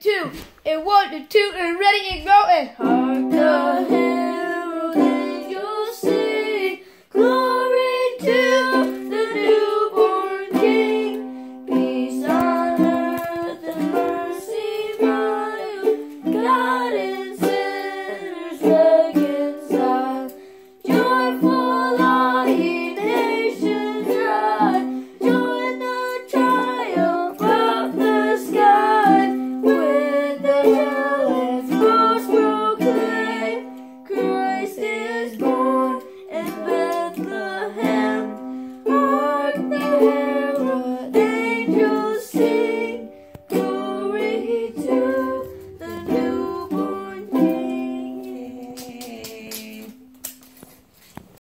2, and 1 and 2, and ready and go, and hark the hand.